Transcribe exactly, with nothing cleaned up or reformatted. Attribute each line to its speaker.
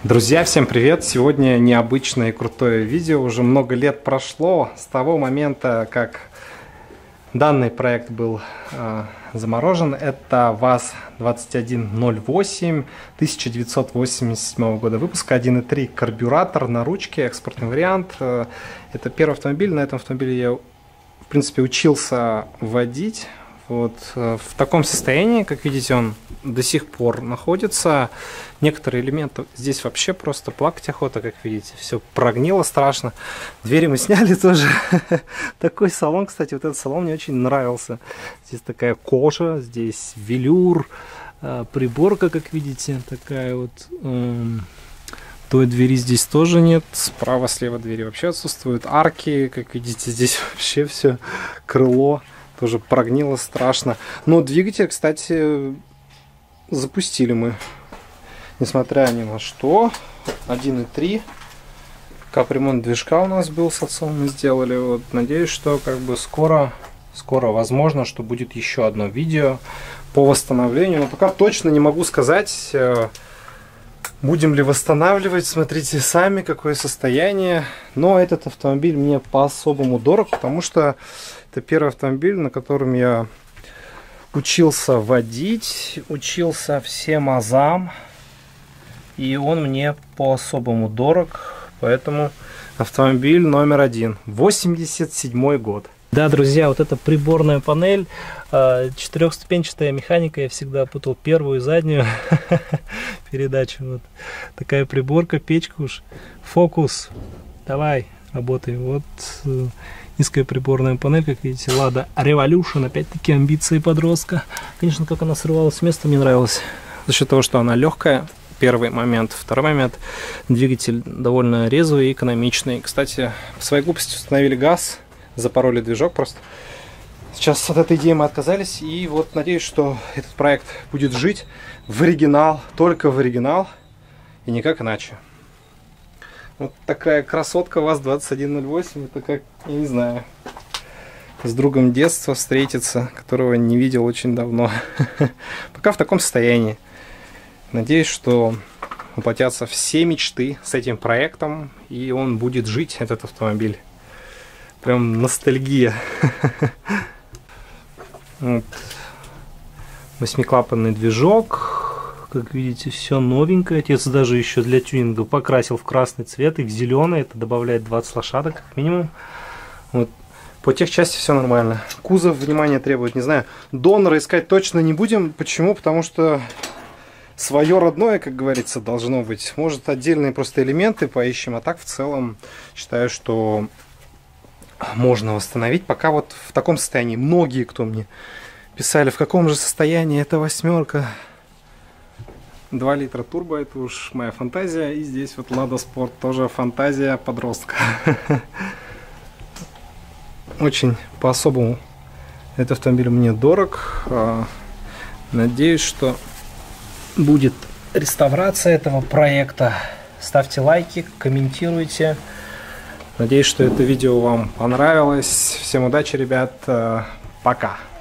Speaker 1: Друзья, всем привет! Сегодня необычное и крутое видео. Уже много лет прошло с того момента, как данный проект был э, заморожен. Это ВАЗ двадцать один ноль восемь тысяча девятьсот восемьдесят седьмого года выпуска, один и три карбюратор на ручке, экспортный вариант. Э, это первый автомобиль. На этом автомобиле я, в принципе, учился водить. Вот в таком состоянии, как видите, он до сих пор находится. Некоторые элементы здесь вообще просто плакать охота, как видите. Все прогнило страшно. Двери мы сняли тоже. Такой салон, кстати, вот этот салон мне очень нравился. Здесь такая кожа, здесь велюр, приборка, как видите, такая вот. Той двери здесь тоже нет. Справа, слева двери вообще отсутствуют. Арки, как видите, здесь вообще все крыло. Тоже прогнило страшно. Но двигатель, кстати, запустили мы. Несмотря ни на что. один и три. Капремонт движка у нас был с отцом. Мы сделали. Вот, надеюсь, что как бы скоро, скоро возможно, что будет еще одно видео по восстановлению. Но пока точно не могу сказать, будем ли восстанавливать. Смотрите сами, какое состояние. Но этот автомобиль мне по-особому дорог, потому что это первый автомобиль, на котором я учился водить, учился всем азам, и он мне по-особому дорог, поэтому автомобиль номер один. восемьдесят седьмой год. Да, друзья, вот эта приборная панель, четырехступенчатая механика, я всегда путал первую и заднюю передачу. Вот такая приборка, печка уж, фокус, давай, работай. Вот низкая приборная панель, как видите, Lada Revolution, опять-таки амбиции подростка. Конечно, как она срывалась с места, мне нравилось. За счет того, что она легкая, первый момент. Второй момент, двигатель довольно резвый и экономичный. Кстати, в своей глупости установили газ, запороли движок просто. Сейчас от этой идеи мы отказались, и вот надеюсь, что этот проект будет жить в оригинал, только в оригинал, и никак иначе. Вот такая красотка ВАЗ двадцать один ноль восемь, это как, я не знаю, с другом детства встретиться, которого не видел очень давно. Пока в таком состоянии. Надеюсь, что воплотятся все мечты с этим проектом, и он будет жить, этот автомобиль. Прям ностальгия. Вот. Восьмиклапанный движок. Как видите, все новенькое. Отец даже еще для тюнинга покрасил в красный цвет и в зеленый. Это добавляет двадцать лошадок, как минимум. Вот. По техчасти все нормально. Кузов внимания требует, не знаю. Донора искать точно не будем. Почему? Потому что свое родное, как говорится, должно быть. Может, отдельные просто элементы поищем. А так, в целом, считаю, что можно восстановить. Пока вот в таком состоянии. Многие, кто мне писали, в каком же состоянии эта восьмерка. два литра турбо, это уж моя фантазия. И здесь вот Lada Sport, тоже фантазия подростка. Очень по-особому этот автомобиль мне дорог. Надеюсь, что будет реставрация этого проекта. Ставьте лайки, комментируйте. Надеюсь, что это видео вам понравилось. Всем удачи, ребят. Пока.